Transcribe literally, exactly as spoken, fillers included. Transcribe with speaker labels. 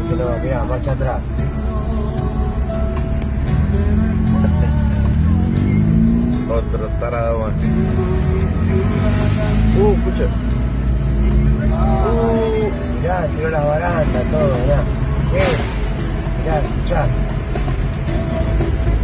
Speaker 1: que no, mirá, marcha atrás.
Speaker 2: Otro tarado más.
Speaker 1: Uh, escucha. Uh, mirá, tiró las barandas, todo, mirá. Eh, mirá, escuchá.